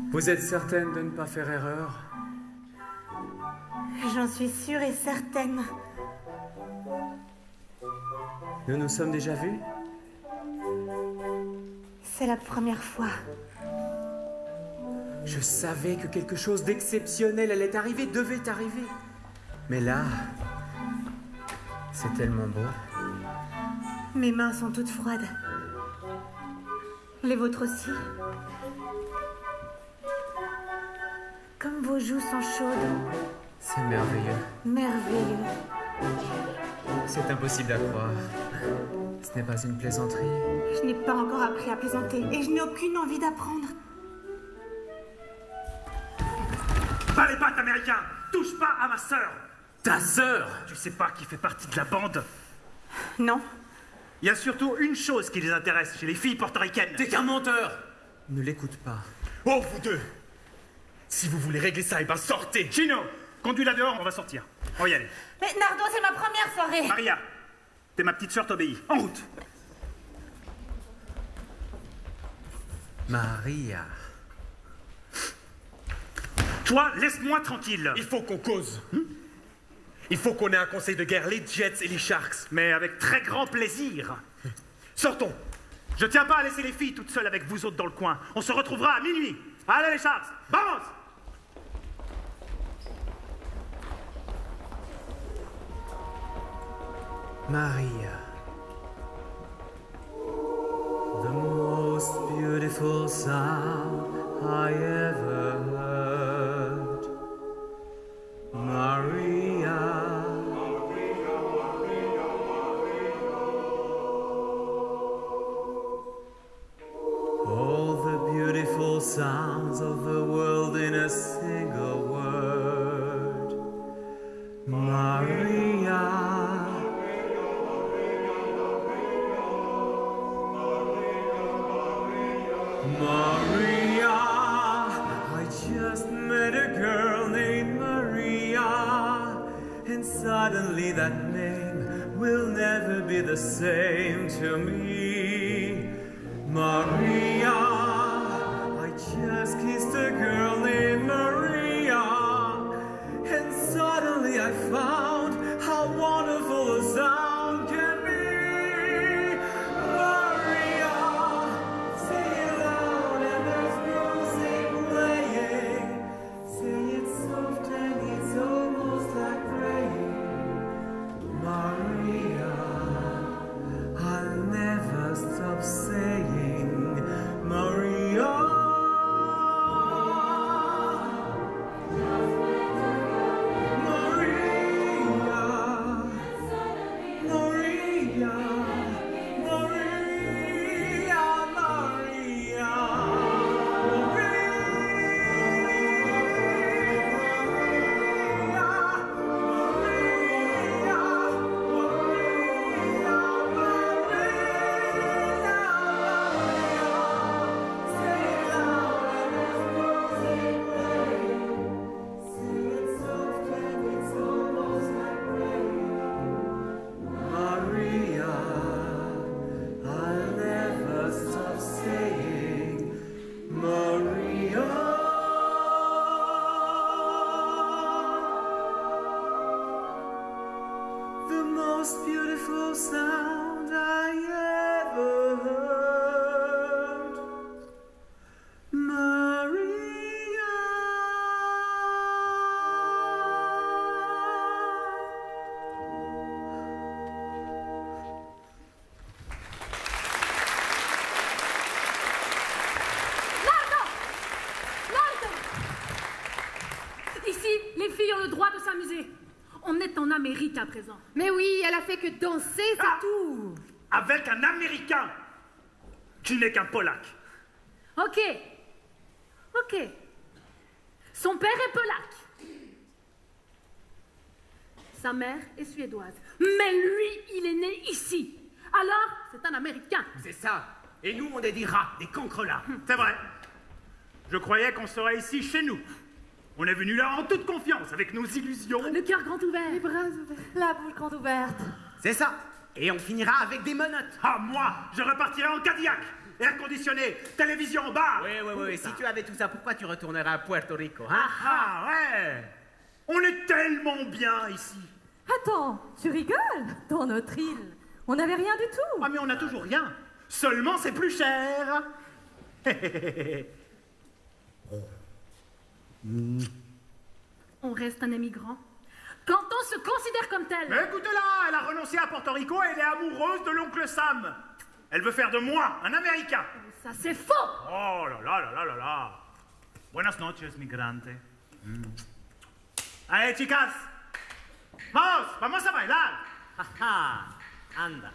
Vous êtes certaine de ne pas faire erreur? J'en suis sûre et certaine. Nous nous sommes déjà vus? C'est la première fois. Je savais que quelque chose d'exceptionnel allait arriver, devait arriver. Mais là, c'est tellement beau. Mes mains sont toutes froides. Les vôtres aussi. Comme vos joues sont chaudes. C'est merveilleux. Merveilleux. C'est impossible à croire. Ce n'est pas une plaisanterie. Je n'ai pas encore appris à plaisanter et je n'ai aucune envie d'apprendre. Pas les pattes, américain! Touche pas à ma sœur! Ta sœur? Tu sais pas qui fait partie de la bande? Non. Il y a surtout une chose qui les intéresse chez les filles portoricaines. T'es qu'un menteur! Ne l'écoute pas. Oh, vous deux! Si vous voulez régler ça, eh ben sortez! Chino, conduis-la dehors, on va sortir. On va y aller. Mais Nardo, c'est ma première soirée. Maria, t'es ma petite sœur, t'obéis. En route! Maria. Toi, laisse-moi tranquille. Il faut qu'on cause. Il faut qu'on ait un conseil de guerre, les Jets et les Sharks. Mais avec très grand plaisir. Sortons! Je tiens pas à laisser les filles toutes seules avec vous autres dans le coin. On se retrouvera à minuit. Allez les Sharks, balance! Maria. The most beautiful sound I ever heard. Maria. All the beautiful sounds of the world in a single word. Maria. Maria, I just met a girl named Maria, and suddenly that name will never be the same to me. Maria, I just kissed a girl named Maria, and suddenly I found how wonderful a sound can be. Stop saying Maria. Amérique à présent. Mais oui, elle a fait que danser, c'est tout. Avec un Américain. Tu n'es qu'un Polac. Ok. Ok. Son père est polac. Sa mère est suédoise. Mais lui, il est né ici. Alors, c'est un Américain. C'est ça. Et nous, on est des rats, des cancrelats. C'est vrai. Je croyais qu'on serait ici chez nous. On est venu là en toute confiance, avec nos illusions. Le cœur grand ouvert. Les bras ouverts. La bouche grande ouverte. C'est ça. Et on finira avec des menottes. Ah, moi, je repartirai en Cadillac. air conditionné, télévision, bar. Oui, si tu avais tout ça, pourquoi tu retournerais à Puerto Rico, hein? Ah, ouais. On est tellement bien ici. Attends, tu rigoles? Dans notre île, on n'avait rien du tout. Ah, mais on n'a toujours rien. Seulement, c'est plus cher. On reste un émigrant. Quand on se considère comme tel. Mais écoutez-la, elle a renoncé à Porto Rico et elle est amoureuse de l'oncle Sam. Elle veut faire de moi un Américain. Ça, c'est faux. Oh là là là là là là. Buenas noches, migrante. Allez, chicas. Vamos a bailar. Ajá, anda.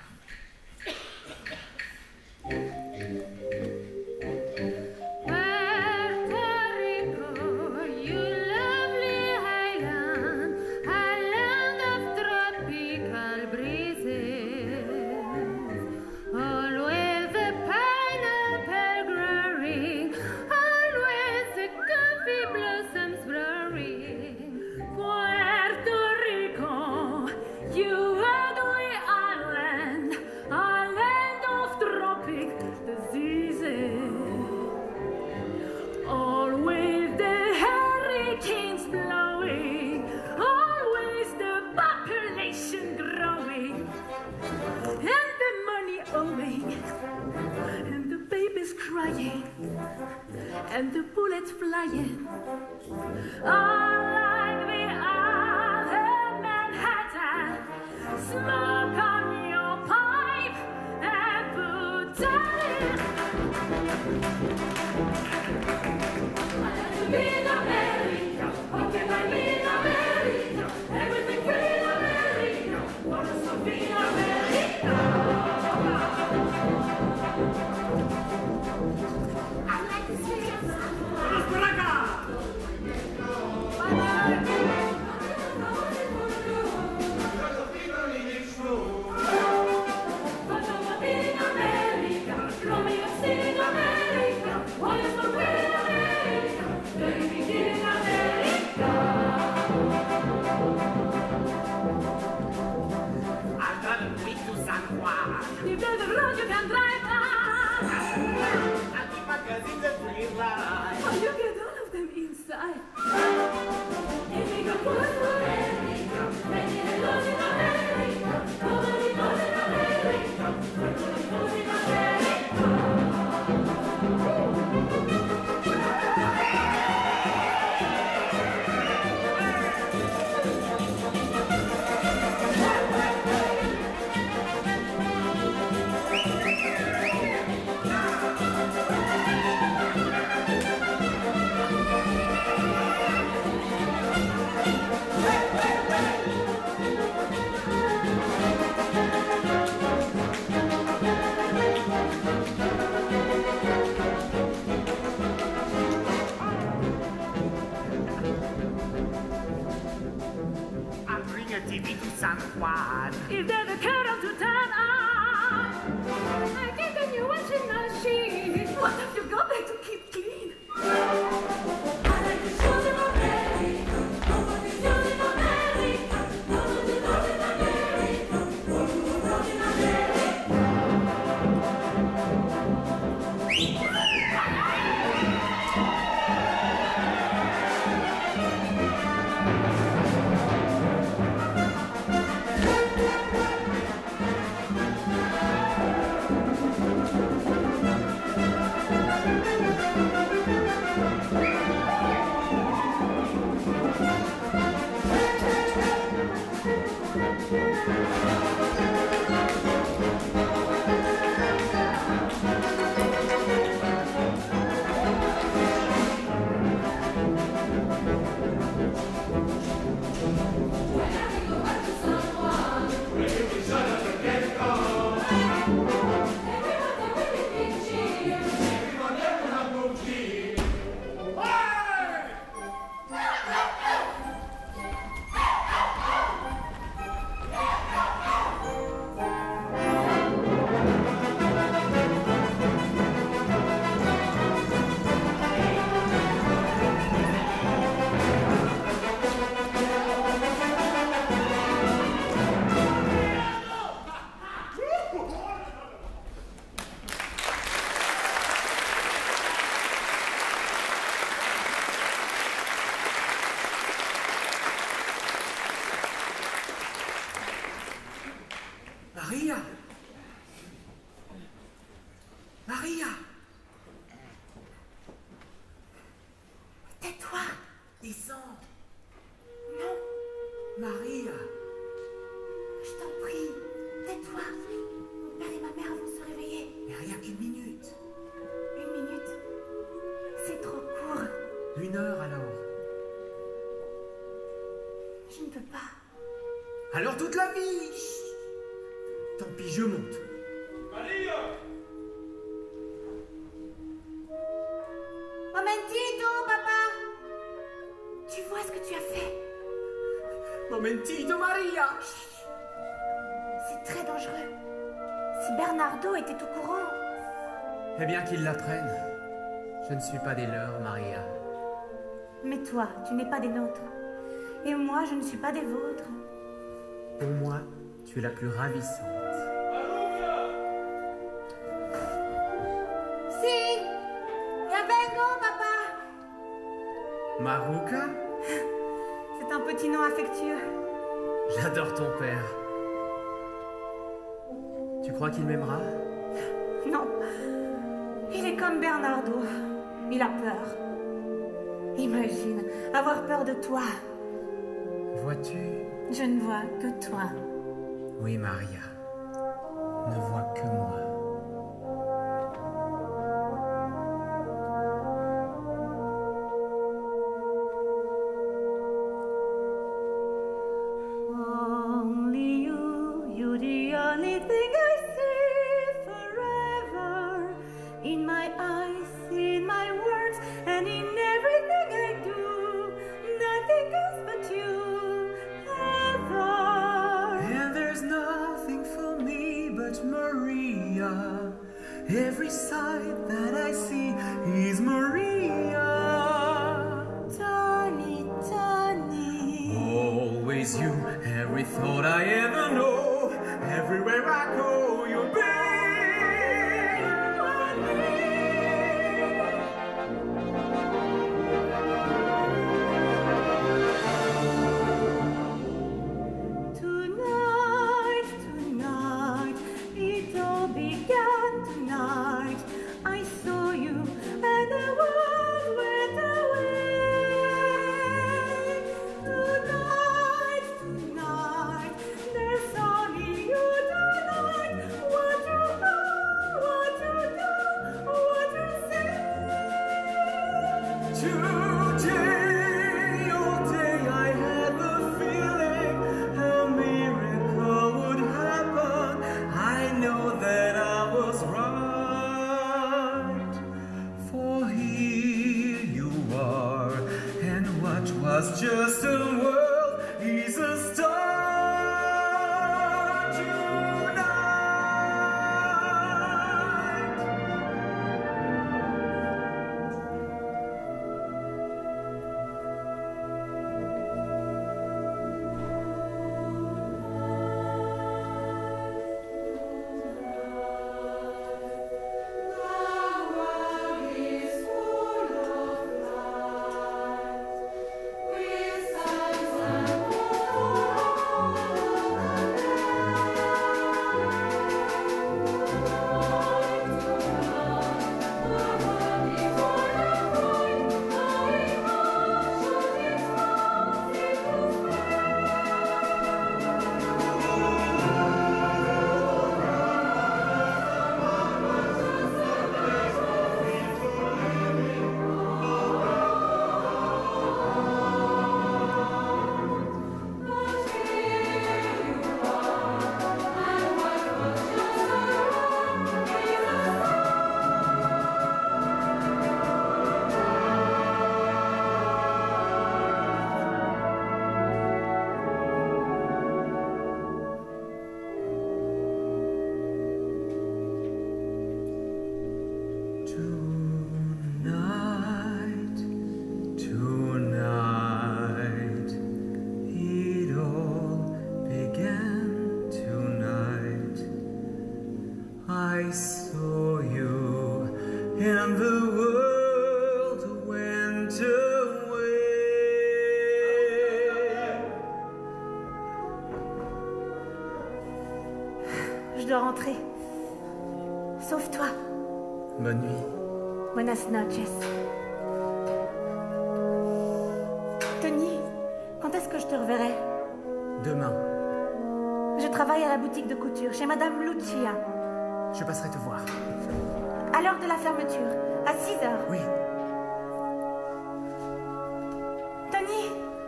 Puerto Rico, you lovely island, island of tropical breezes. Always the pineapple growing, always the coffee blossoms blowing. Puerto Rico, you ugly island, island of tropic diseases. Always the hurricanes blowing, always the population growing, and the money owing, and the babies crying, and the bullets flying. All like the other Manhattan, smoke on your pipe and put down. In America, okay, I'm in America, everything free in America, what is so free in America? I like to see it. Vamos por acá. In America, Romeo in America, what is so free in America? Baby, in America. I'm gonna meet to San Juan. If there's a road you can drive on, I'll keep my cousins a free ride. oh, you get all of them inside. If we go Puerto Rico, maybe they goes in America, nobody goes in America, nobody goes in America. I'll bring a TV to San Juan. If there's a kettle to turn on, I get a new washing machine. What have you got there to keep clean? I like the shoes in America. Nobody's using America. Nobody's using America. Nobody's using America. Maria! Maria! Tais-toi. Descends! Non, Maria! je t'en prie. Tais-toi. Mon père et ma mère vont se réveiller. Mais rien qu'une minute! 1 minute. C'est trop court. 1 heure alors! Je ne peux pas. Alors toute la vie! Chut. Tant pis, je monte. Momentito, papa. Tu vois ce que tu as fait? Momentito, Maria! C'est très dangereux. Si Bernardo était au courant... Eh bien qu'il l'apprenne. Je ne suis pas des leurs, Maria. Mais toi, tu n'es pas des nôtres. Et moi, je ne suis pas des vôtres. Pour moi, tu es la plus ravissante. Si, ya vengo, papa. Maruka? C'est un petit nom affectueux. J'adore ton père. Tu crois qu'il m'aimera? Non, il est comme Bernardo. Il a peur. Imagine, avoir peur de toi. Vois-tu? Je ne vois que toi. Oui, Maria. Ne vois que moi. Only you the only thing I see forever. In my eyes, in my words, and in everything I do. Nothing else but you, ever. And there's nothing for me but Maria. Every sight that I see is Maria. Tony, Tony. Always you, every thought I ever know. Everywhere I go, you'll be. Tonight, tonight, it all began tonight. I saw you and the world went away. Tonight, tonight, there's only you tonight. What to do, what to do, what to say. Today, all day, I had the feeling a miracle would happen. I know that I was right. For here you are, and what was just a world is a star tonight. Tonight, tonight, it all began tonight. I saw you and the world went away. Je dois rentrer. Sauve-toi. Bonne nuit. Buenas noches. Tony, quand est-ce que je te reverrai? Demain, Je travaille à la boutique de couture, chez Madame Lucia. je passerai te voir. À l'heure de la fermeture, à 6 heures. Oui. Tony!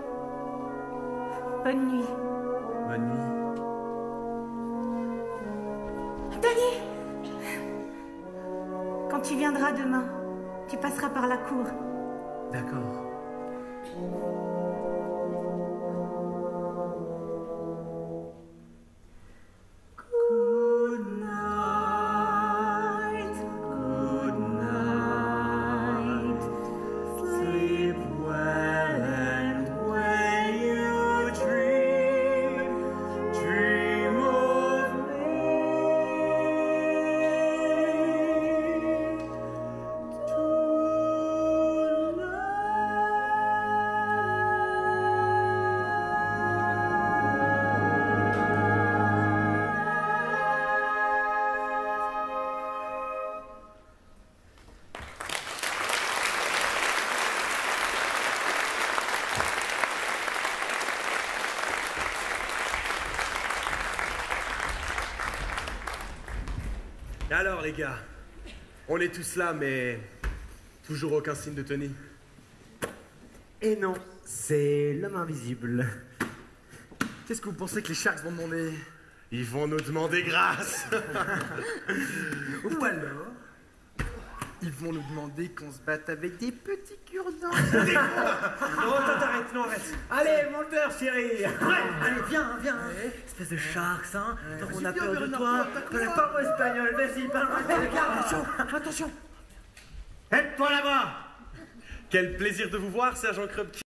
Bonne nuit. Bonne nuit. Tony! Quand tu viendras demain, tu passeras par la cour. D'accord. Good night. Good night. Sleep well and when you dream, dream of me. Et alors, les gars, on est tous là, mais toujours aucun signe de Tony. Et non, c'est l'homme invisible. Qu'est-ce que vous pensez que les Sharks vont demander? Ils vont nous demander grâce. Ou alors, ils vont nous demander qu'on se batte avec des petits cure-dents. Non, t'arrête, non, arrête. Allez, monteur, chérie. Allez, viens. Espèce de Sharks, hein. Donc on a peur de toi. Parle espagnol, vas-y, parle-moi espagnol. Attention. Aide-toi là-bas! Quel plaisir de vous voir, sergent Krupke.